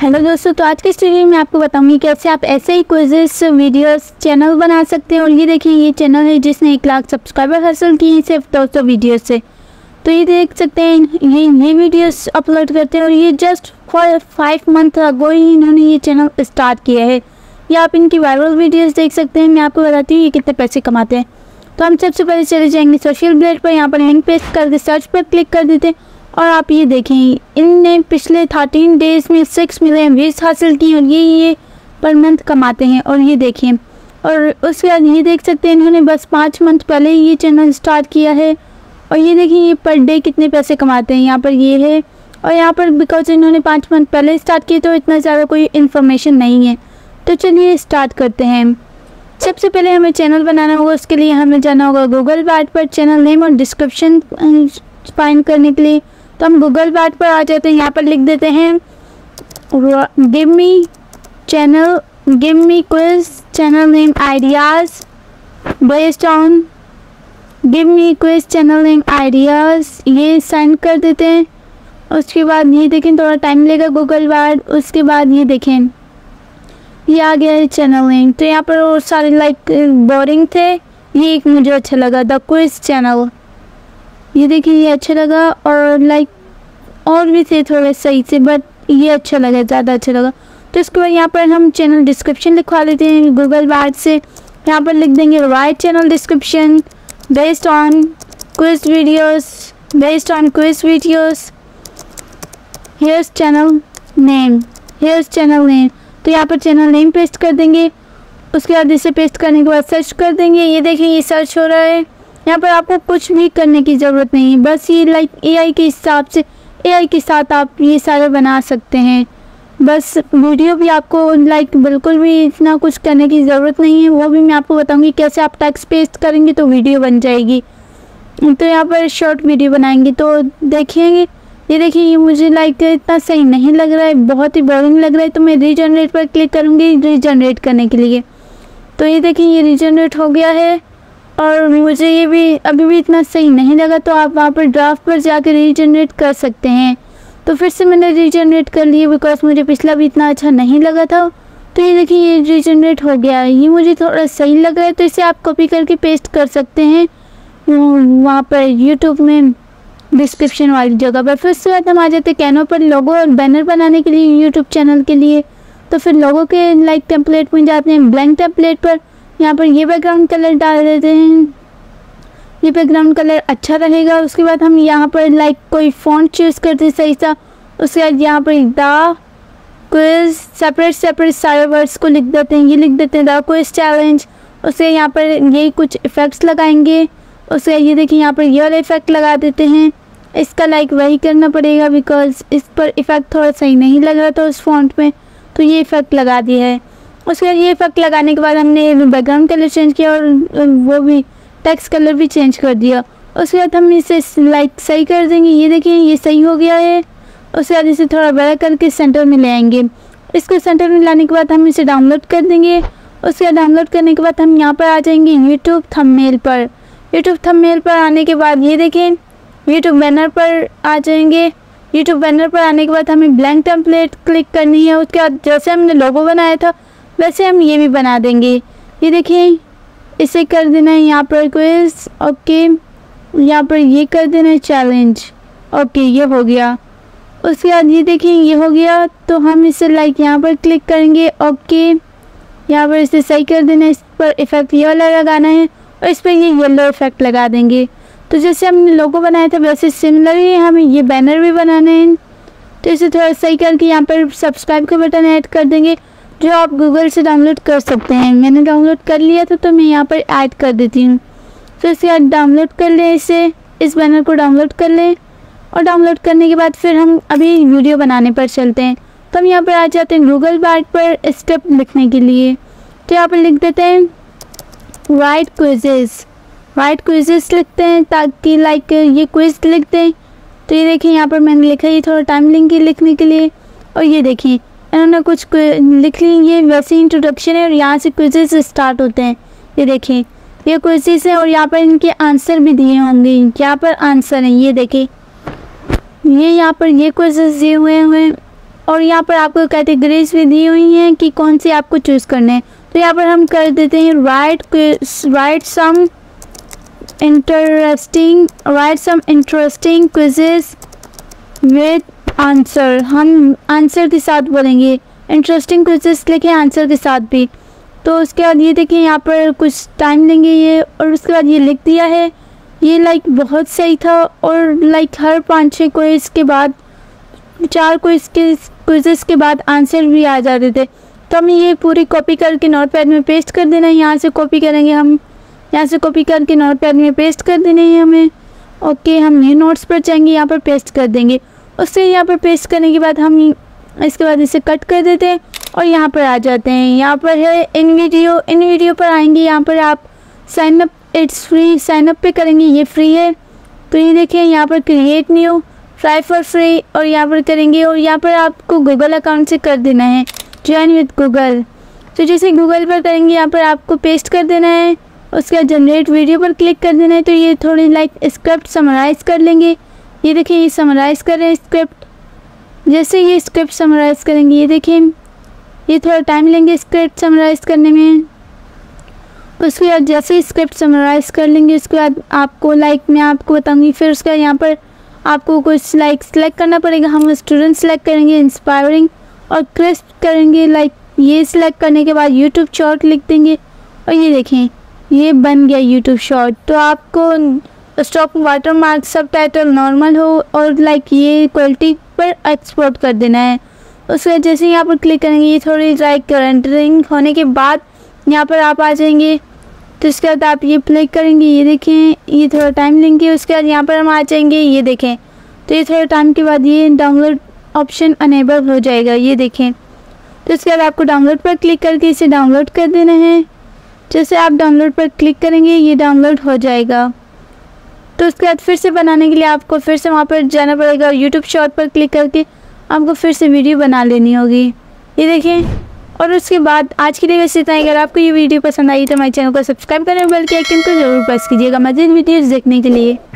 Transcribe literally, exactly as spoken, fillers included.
Hello दोस्तों, तो आज के इस वीडियो में आपको बताऊंगी कैसे आप ऐसे ही क्विज़ेस वीडियोस चैनल बना सकते हैं। और ये देखिए, ये चैनल है जिसने एक लाख सब्सक्राइबर हासिल किए हैं सिर्फ दो सौ वीडियो से। तो ये देख सकते हैं, ये ये वीडियोस अपलोड करते हैं और ये just for five month ago ही इन्होंने ये चैनल स्टार्ट किया है। या आप इनकी वायरल वीडियोज़ देख सकते हैं। मैं आपको बताती हूँ ये कितने पैसे कमाते हैं। तो हम सबसे पहले चले जाएंगे सोशल ब्लेड पर, यहाँ पर लिंक पेस्ट करके सर्च पर क्लिक कर देते हैं। और आप ये देखें, इनने पिछले थर्टीन डेज़ में सिक्स मिलियन व्यूज हासिल की और ये ये पर मंथ कमाते हैं। और ये देखें, और उसके बाद ये देख सकते हैं इन्होंने बस पाँच मंथ पहले ही ये चैनल स्टार्ट किया है। और ये देखिए, ये पर डे कितने पैसे कमाते हैं। यहाँ पर ये है, और यहाँ पर बिकॉज इन्होंने पाँच मंथ पहले स्टार्ट किए तो इतना ज़्यादा कोई इन्फॉर्मेशन नहीं है। तो चलिए स्टार्ट करते हैं। सबसे पहले हमें चैनल बनाना होगा, उसके लिए हमें जाना होगा गूगल बात पर, चैनल नेम और डिस्क्रिप्शन फाइंड करने के लिए। तो हम गूगल बात पर आ जाते हैं। यहाँ पर लिख देते हैं give me channel give me quiz channel name ideas based on give me quiz channel name ideas. ये सेंड कर देते हैं। उसके बाद ये देखें, थोड़ा टाइम लेगा गूगल बात। उसके बाद ये देखें, ये आ गया है चैनल नेम। तो यहाँ पर और सारे लाइक बोरिंग थे, ये एक मुझे अच्छा लगा, द क्विज चैनल। ये देखिए, ये अच्छा लगा। और लाइक और भी थे थोड़े सही से, बट ये अच्छा लगा, ज़्यादा अच्छा लगा। तो इसके बाद यहाँ पर हम चैनल डिस्क्रिप्शन लिखवा लेते हैं गूगल बात से। यहाँ पर लिख देंगे write channel description based on quiz videos based on quiz videos here's channel name here's channel name. तो यहाँ पर चैनल नेम पेस्ट कर देंगे। उसके बाद इसे पेस्ट करने के बाद सर्च कर देंगे। ये देखिए, ये सर्च हो रहा है। यहाँ पर आपको कुछ भी करने की ज़रूरत नहीं है, बस ये लाइक एआई के हिसाब से एआई के साथ आप ये सारे बना सकते हैं। बस वीडियो भी आपको लाइक बिल्कुल भी इतना कुछ करने की ज़रूरत नहीं है, वो भी मैं आपको बताऊंगी कैसे आप टेक्स्ट पेस्ट करेंगे तो वीडियो बन जाएगी। तो यहाँ पर शॉर्ट वीडियो बनाएंगे। तो देखिए, ये देखिए, ये मुझे लाइक इतना सही नहीं लग रहा है, बहुत ही बोरिंग लग रहा है। तो मैं रीजनरेट पर क्लिक करूँगी रीजनरेट करने के लिए। तो ये देखिए, ये रीजनरेट हो गया है। और मुझे ये भी अभी भी इतना सही नहीं लगा, तो आप वहाँ पर ड्राफ्ट पर जाकर रीजनरेट कर सकते हैं। तो फिर से मैंने रीजनरेट कर लिया बिकॉज मुझे पिछला भी इतना अच्छा नहीं लगा था। तो ये देखिए, ये रीजनरेट हो गया है। ये मुझे थोड़ा सही लग रहा है, तो इसे आप कॉपी करके पेस्ट कर सकते हैं वहाँ पर यूट्यूब में डिस्क्रिप्शन वाली जगह पर। फिर उसके बाद हम आ जाते हैं कैनवा पर लोगो और बैनर बनाने के लिए यूट्यूब चैनल के लिए। तो फिर लोगों के लाइक टेम्पलेट में जाते हैं, ब्लैंक टेम्पलेट पर। यहाँ पर ये बैकग्राउंड कलर डाल देते हैं, ये बैकग्राउंड कलर अच्छा रहेगा। उसके बाद हम यहाँ पर लाइक कोई फ़ॉन्ट चूज़ करते हैं सही सा। उसके बाद यहाँ पर द क्विज सेपरेट सेपरेट सारे वर्ड्स को लिख देते हैं। ये लिख देते हैं द क्विज चैलेंज। उससे यहाँ पर ये कुछ इफ़ेक्ट्स लगाएंगे। उससे ये देखिए, यहाँ पर ये वाला इफ़ेक्ट लगा देते हैं। इसका लाइक वही करना पड़ेगा बिकॉज इस पर इफ़ेक्ट थोड़ा सही नहीं लग रहा था उस फॉन्ट में, तो ये इफ़ेक्ट लगा दिया है। उसके बाद ये इफ़ेक्ट लगाने के बाद हमने बैकग्राउंड कलर चेंज किया और वो भी टेक्स्ट कलर भी चेंज कर दिया। उसके बाद हम इसे लाइक सही कर देंगे। ये देखिए, ये सही हो गया है। उसके बाद इसे थोड़ा बड़ा करके सेंटर में ले आएंगे। इसको सेंटर में लाने के बाद हम इसे डाउनलोड कर देंगे। उसके बाद डाउनलोड करने के बाद हम यहाँ पर आ जाएंगे यूट्यूब थंबनेल पर। यूट्यूब थंबनेल पर आने के बाद ये देखें, यूट्यूब बैनर पर आ जाएंगे। यूट्यूब बैनर पर आने के बाद हमें ब्लैंक टेम्पलेट क्लिक करनी है। उसके बाद जैसे हमने लोगो बनाया था वैसे हम ये भी बना देंगे। ये देखिए, इसे कर देना है यहाँ पर क्विज, ओके। यहाँ पर ये कर देना है चैलेंज, ओके, ये हो गया। उसके बाद ये देखिए, ये हो गया। तो हम इसे लाइक यहाँ पर क्लिक करेंगे, ओके। यहाँ पर इसे सही कर देना है। इस पर इफ़ेक्ट ये वाला लगाना है और इस पर ये येलो इफ़ेक्ट लगा देंगे। तो जैसे हमने लोगो बनाया था वैसे सिमिलर ही हमें ये बैनर भी बनाना है। तो इसे थोड़ा सही करके यहाँ पर सब्सक्राइब का बटन ऐड कर देंगे, जो आप गूगल से डाउनलोड कर सकते हैं। मैंने डाउनलोड कर लिया था तो मैं यहाँ पर ऐड कर देती हूँ। तो इसे आप डाउनलोड कर लें, इसे इस बैनर को डाउनलोड कर लें। और डाउनलोड करने के बाद फिर हम अभी वीडियो बनाने पर चलते हैं। तो हम यहाँ पर आ जाते हैं गूगल बात पर स्टेप लिखने के लिए। तो यहाँ पर लिख देते हैं राइट क्विजेस राइट क्विजेस लिखते हैं ताकि लाइक ये क्विज लिख दें। तो ये देखिए, यहाँ पर मैंने लिखा है, ये थोड़ा टाइम लेंगे लिखने के लिए। और ये देखिए, इन्होंने कुछ लिख ली, ये वैसे इंट्रोडक्शन है और यहाँ से क्विजेस स्टार्ट होते हैं। ये देखिए, ये क्विजेस हैं और यहाँ पर इनके आंसर भी दिए होंगे। यहाँ पर आंसर है, ये देखिए, ये यहाँ पर ये क्विजेस दिए हुए हैं। और यहाँ पर आपको कैटेगरीज भी दी हुई हैं कि कौन सी आपको चूज़ करने हैं। तो यहाँ पर हम कर देते हैं write write some interesting write some interesting quizzes with answer. हम आंसर के साथ बोलेंगे, इंटरेस्टिंग क्विजेस लिखे आंसर के साथ भी। तो उसके बाद ये देखिए यहाँ पर कुछ टाइम लेंगे ये, और उसके बाद ये लिख दिया है। ये लाइक बहुत सही था, और लाइक हर पाँच छः क्विज़ के बाद, चार क्विज़ के क्विज़ेस के बाद आंसर भी आ जाते थे। तो हमें ये पूरी कॉपी करके नोटपैड में पेस्ट कर देना है। यहाँ से कॉपी करेंगे हम, यहाँ से कॉपी करके नोटपैड में पेस्ट कर देना है हमें। ओके, हम न्यू नोट्स पर जाएंगे, यहाँ पर पेस्ट कर देंगे। उससे यहाँ पर पेस्ट करने के बाद हम इसके बाद इसे कट कर देते हैं और यहाँ पर आ जाते हैं। यहाँ पर है इन वीडियो, इन वीडियो पर आएंगे। यहाँ पर आप sign up, it's free, sign up पे करेंगे, ये फ्री है। तो ये देखिए यहाँ पर create new, try for free, और यहाँ पर करेंगे। और यहाँ पर आपको गूगल अकाउंट से कर देना है ज्वाइन विद गूगल। तो जैसे गूगल पर करेंगे, यहाँ पर आपको पेस्ट कर देना है। उसके बाद जनरेट वीडियो पर क्लिक कर देना है। तो ये थोड़ी लाइक स्क्रिप्ट समराइज़ कर लेंगे। ये देखिए ये समराइज़ कर रहे हैं स्क्रिप्ट। जैसे ये स्क्रिप्ट समराइज़ करेंगे, ये देखिए ये थोड़ा टाइम लेंगे स्क्रिप्ट समराइज़ करने में। उसके बाद जैसे स्क्रिप्ट समराइज़ कर लेंगे, उसके बाद आपको लाइक मैं आपको बताऊंगी। फिर उसके बाद यहाँ पर आपको कुछ लाइक सेलेक्ट करना पड़ेगा। हम स्टूडेंट सेलेक्ट करेंगे, इंस्पायरिंग और क्रिस्प करेंगे। लाइक ये सिलेक्ट करने के बाद यूट्यूब शॉर्ट लिख देंगे, और ये देखें ये बन गया यूट्यूब शॉर्ट। तो आपको stop watermark, subtitle normal हो, और लाइक ये क्वालिटी पर एक्सपोर्ट कर देना है। उसके जैसे यहाँ पर क्लिक करेंगे, ये थोड़ी लाइक रेंडरिंग होने के बाद यहाँ पर आप आ जाएंगे। तो उसके बाद आप ये प्ले करेंगे, ये देखें ये थोड़ा टाइम लेंगे। उसके बाद यहाँ पर हम आ जाएंगे, ये देखें। तो ये थोड़ा टाइम के बाद ये डाउनलोड ऑप्शन अनेबल हो जाएगा, ये देखें। तो उसके बाद आपको डाउनलोड पर क्लिक करके इसे डाउनलोड कर देना है। जैसे आप डाउनलोड पर क्लिक करेंगे, ये डाउनलोड हो जाएगा। तो उसके बाद फिर से बनाने के लिए आपको फिर से वहाँ पर जाना पड़ेगा। यूट्यूब शॉर्ट पर क्लिक करके आपको फिर से वीडियो बना लेनी होगी, ये देखें। और उसके बाद आज के लिए बस इतना ही। अगर आपको ये वीडियो पसंद आई तो हमारे चैनल को सब्सक्राइब करें, बेल के आइकन को जरूर प्रेस कीजिएगा मज़ीद वीडियोज़ देखने के लिए।